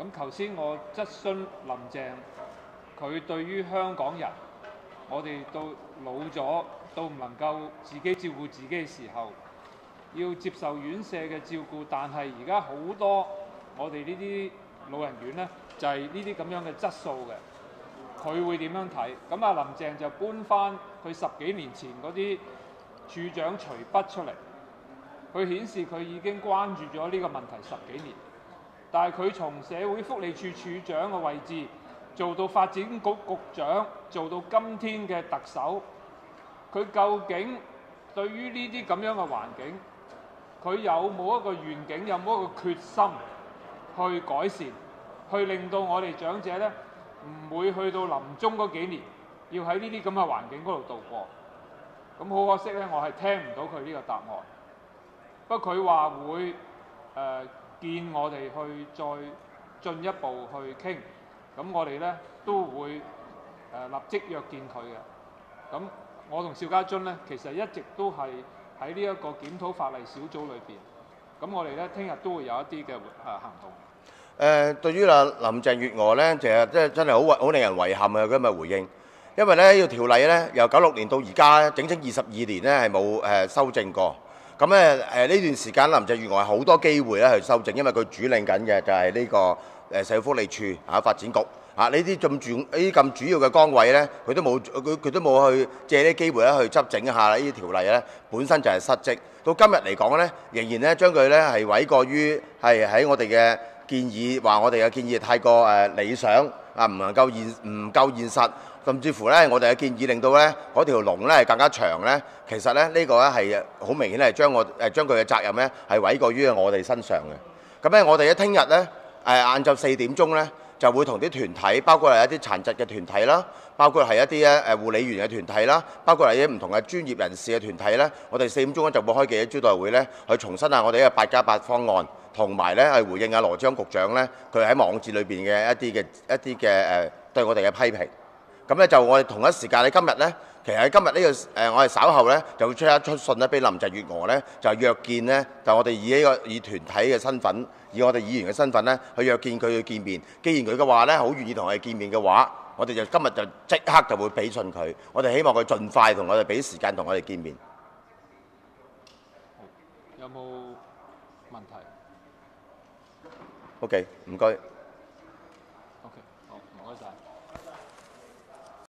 咁頭先我質詢林鄭，佢對於香港人，我哋到老咗都唔能夠自己照顧自己嘅時候，要接受院舍嘅照顧，但係而家好多我哋呢啲老人院呢，就係呢啲咁樣嘅質素嘅，佢會點樣睇？咁啊，林鄭就搬翻佢10幾年前嗰啲處長隨筆出嚟，佢顯示佢已經關注咗呢個問題10幾年，但係佢從社會福利署署長嘅位置做到發展局局長，做到今天嘅特首，佢究竟對於呢啲咁樣嘅環境，佢有冇一個願景，有冇一個決心去改善，去令到我哋長者呢唔會去到臨終嗰幾年，要喺呢啲咁嘅環境嗰度度過。咁好可惜呢，我係聽唔到佢呢個答案。不過佢話會見我哋去再進一步去傾，咁我哋呢都會立即約見佢嘅。咁我同邵家臻呢，其實一直都係喺呢一個檢討法例小組裏邊。咁我哋呢聽日都會有一啲嘅行動。 對於林鄭月娥呢，其實真係好令人遺憾嘅今日回應，因為呢條例呢，由96年到而家整整22年呢係冇修正過。咁呢段時間林鄭月娥係好多機會咧去修正，因為佢主領緊嘅就係呢個社會福利署發展局呢啲咁主要嘅崗位呢，佢都冇去借呢機會咧去執整一下呢條例呢，本身就係失職。到今日嚟講呢，仍然呢將佢呢係諉過於係喺我哋嘅建議，話我哋嘅建議太過理想唔夠現實，甚至乎呢，我哋嘅建議令到呢嗰條龍呢係更加長呢。其實呢，呢個呢係好明顯係將佢嘅責任呢係諉過於我哋身上嘅。咁呢，我哋喺聽日呢晏晝4點鐘呢，就會同啲團體，包括係一啲殘疾嘅團體啦，包括係一啲護理員嘅團體啦，包括係一啲唔同嘅專業人士嘅團體呢。我哋4點鐘就會開記者招待會呢，去重申下我哋嘅8+8方案，同埋呢係回應羅致光局長呢，佢喺網誌裏邊嘅一啲嘅對我哋嘅批評。咁呢，就我哋同一時間喺今日呢，其實喺今日呢個我哋稍後呢就會出信呢俾林鄭月娥呢，就約見呢，就我哋以團體嘅身份，以我哋議員嘅身份呢，去約見佢去見面。既然佢嘅話呢好願意同我哋見面嘅話，我哋就今日就即刻就會俾信佢。我哋希望佢盡快同我哋俾時間同我哋見面。 有冇問題？ OK，唔該。